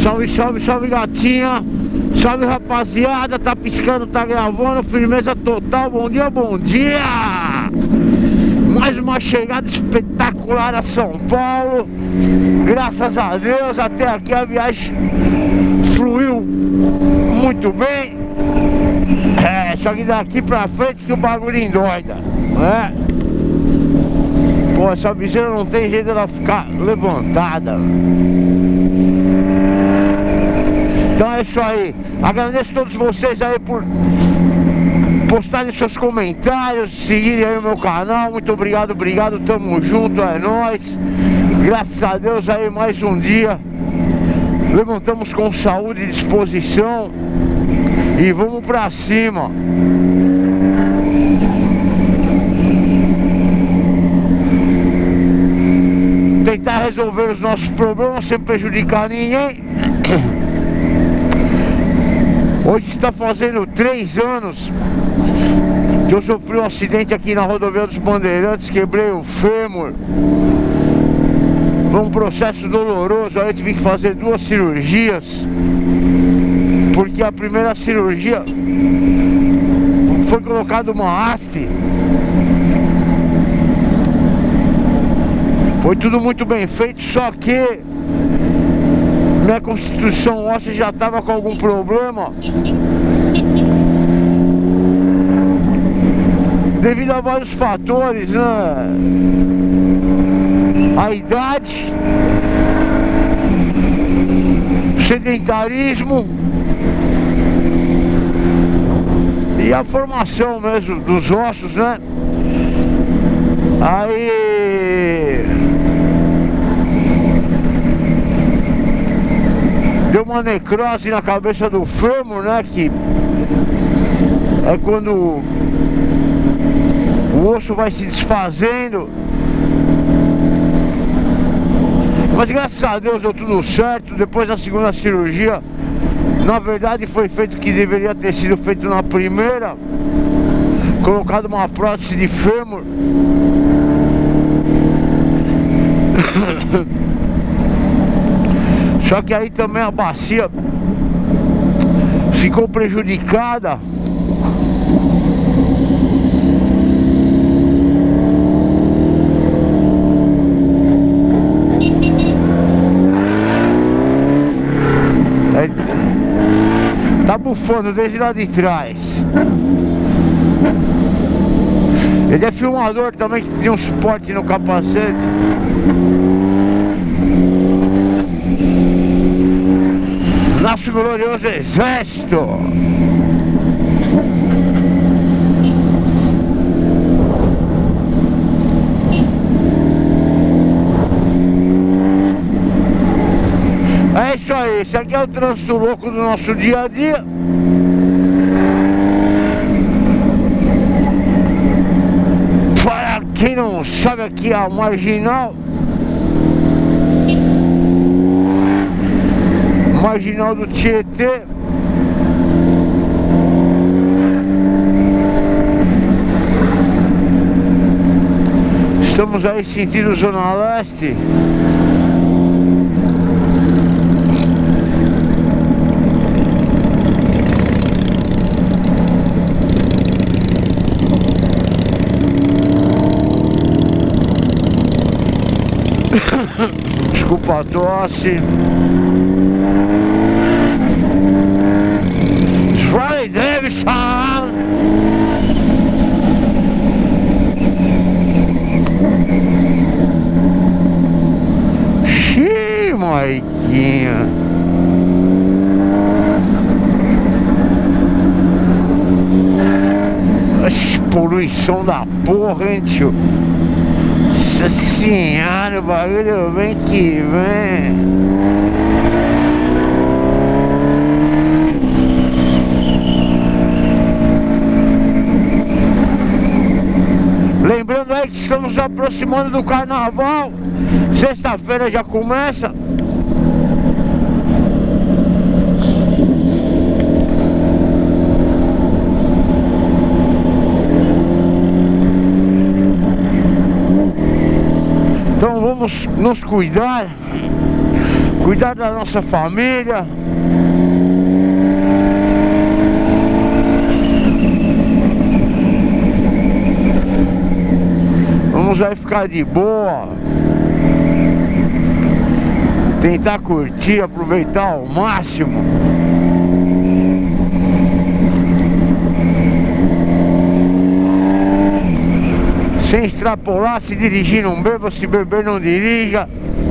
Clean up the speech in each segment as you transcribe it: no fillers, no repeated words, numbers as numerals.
Salve, salve, salve, gatinha. Salve, rapaziada. Tá piscando, tá gravando. Firmeza total. Bom dia, bom dia. Mais uma chegada espetacular a São Paulo. Graças a Deus, até aqui a viagem fluiu muito bem. Só que daqui pra frente que o bagulho endoida, né? Pô, essa viseira não tem jeito dela ficar levantada. Então é isso aí. Agradeço a todos vocês aí por postarem seus comentários, seguirem aí o meu canal. Muito obrigado, obrigado, tamo junto, é nóis. Graças a Deus aí mais um dia levantamos com saúde e disposição e vamos pra cima. Tentar resolver os nossos problemas sem prejudicar ninguém. Hoje está fazendo 3 anos que eu sofri um acidente aqui na rodovia dos Bandeirantes, quebrei o fêmur. Foi um processo doloroso, aí eu tive que fazer 2 cirurgias. Porque a primeira cirurgia foi colocada uma haste. Foi tudo muito bem feito, só que minha constituição óssea já estava com algum problema devido a vários fatores, né? A idade, sedentarismo e a formação mesmo dos ossos, né? Aí deu uma necrose na cabeça do fêmur, né? Que é quando o osso vai se desfazendo. Mas graças a Deus deu tudo certo. Depois da segunda cirurgia, na verdade foi feito o que deveria ter sido feito na primeira. Colocado uma prótese de fêmur. Só que aí também a bacia ficou prejudicada. Tá bufando desde lá de trás. Ele é filmador também, que tem um suporte no capacete. Nosso glorioso exército. É isso aí, esse aqui é o trânsito louco do nosso dia a dia. Para quem não sabe, aqui é a Marginal. Marginal do Tietê. Estamos aí sentido Zona Leste. Desculpa a tosse. Harley Davidson. Xiii, Maiquinha. Poluição da porra, hein, tio? Nossa senhora, o bagulho vem que vem. Lembrando aí que estamos nos aproximando do carnaval. Sexta-feira já começa. Então vamos nos cuidar. cuidar da nossa família. Vamos aí ficar de boa, tentar curtir, aproveitar ao máximo. Sem extrapolar, se dirigir não beba, se beber não dirija.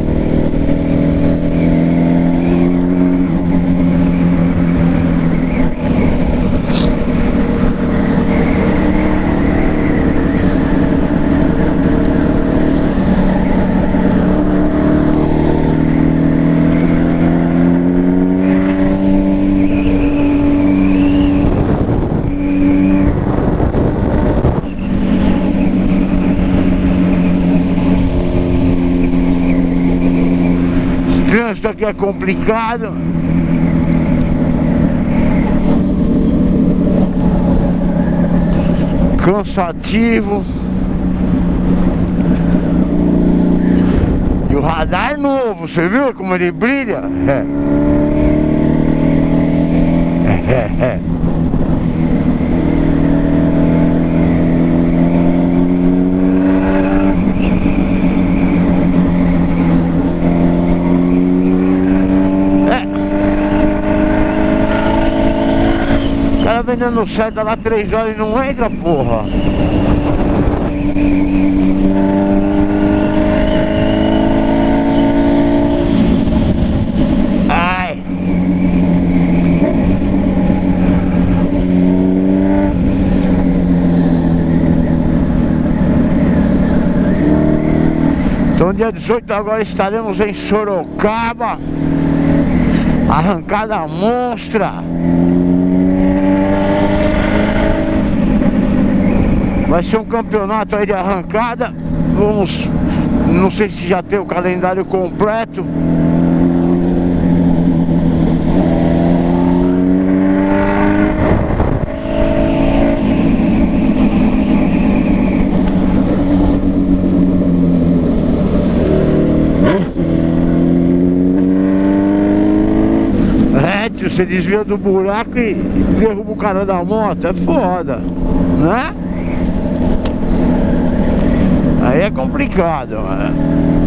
Trânsito aqui é complicado. Cansativo. E o radar é novo, você viu como ele brilha? Vendendo certo lá 3 horas e não entra, porra. Ai. Então dia 18 agora estaremos em Sorocaba. Arrancada monstra. Vai ser um campeonato aí de arrancada. Vamos, não sei se já tem o calendário completo. Tio, você desvia do buraco e derruba o cara da moto, é foda, né? Aí é complicado, mano.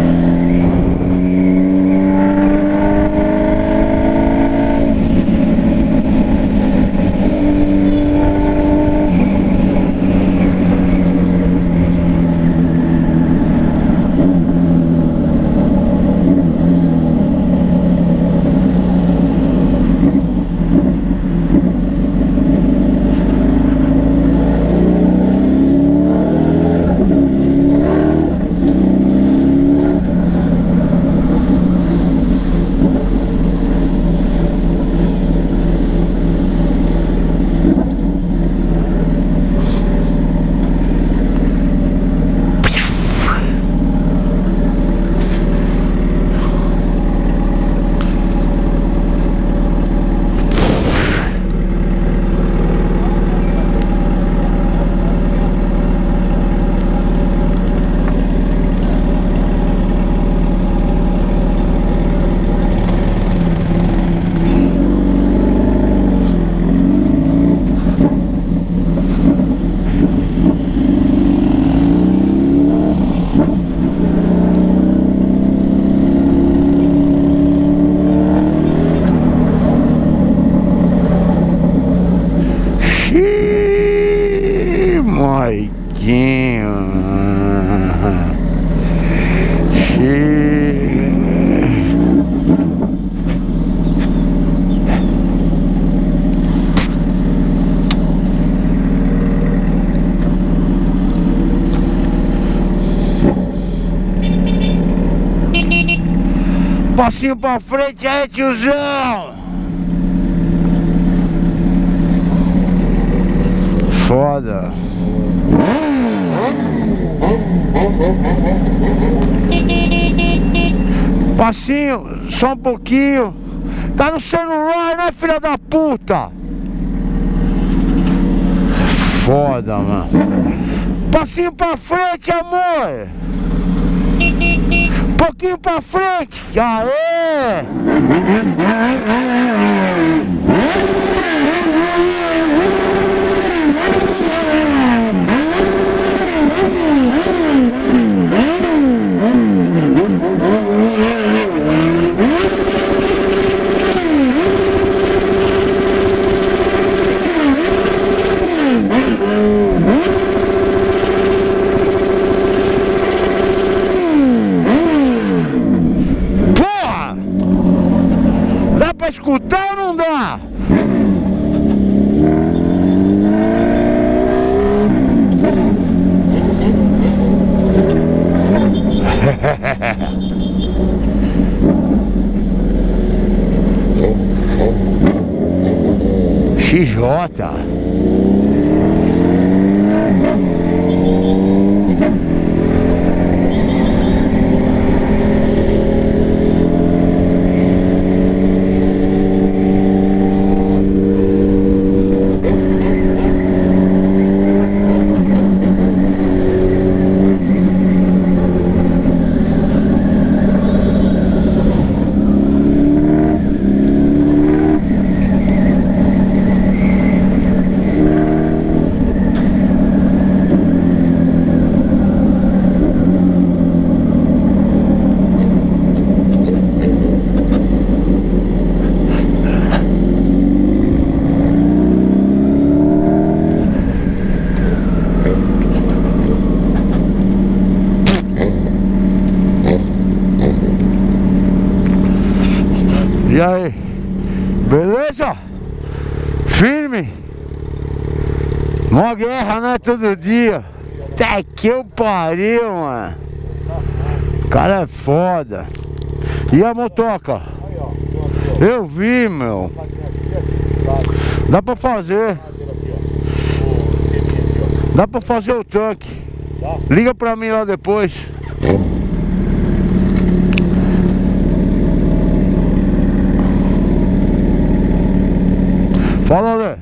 Passinho pra frente aí, tiozão. Foda. Passinho, só um pouquinho. Tá no celular, né, filha da puta? Foda, mano. Passinho pra frente, amor. pouquinho pra frente. Aê! Dá pra escutar ou não dá? XJ. E aí, beleza? Firme? Mó guerra, né? Todo dia. Até que eu pariu, mano. O cara é foda. E a motoca? Eu vi, meu. Dá pra fazer. Dá pra fazer o tanque. Liga pra mim lá depois. Fala, Lê.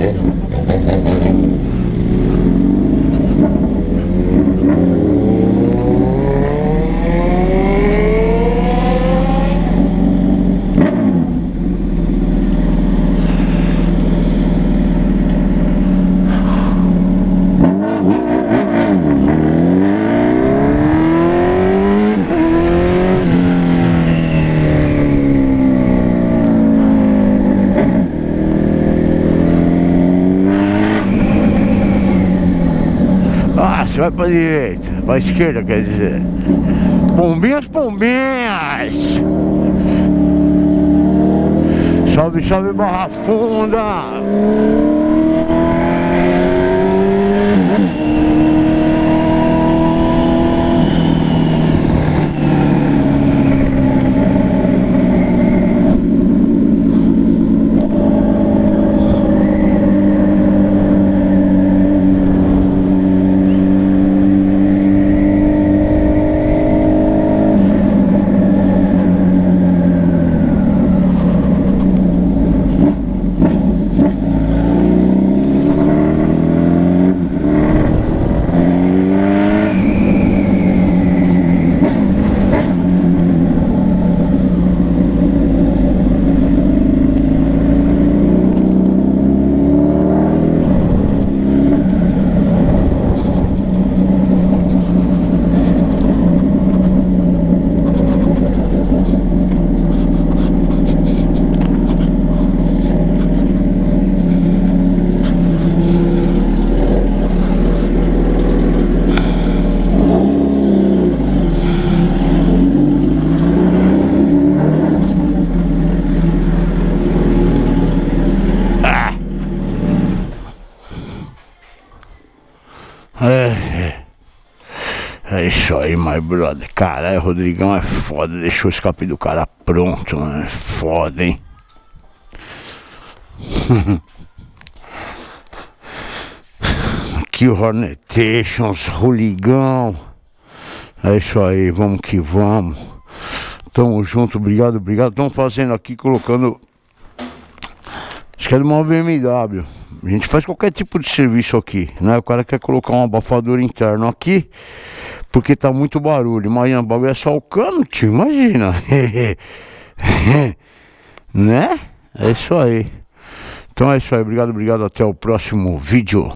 Você vai pra direita, pra esquerda, quer dizer. Pombinhas, pombinhas. Salve, salve, Barra Funda. É isso aí, my brother. Caralho, Rodrigão é foda. Deixou o escape do cara pronto, mano. É foda, hein? Aqui o Hornetations, Roligão. É isso aí, vamos que vamos. Tamo junto, obrigado, obrigado. Estamos fazendo aqui, colocando... Acho que é de uma BMW. A gente faz qualquer tipo de serviço aqui, né? O cara quer colocar um abafador interno aqui porque tá muito barulho. Imagina, o bagulho é só o cano, tio, imagina. Né? É isso aí. Então é isso aí, obrigado, até o próximo vídeo.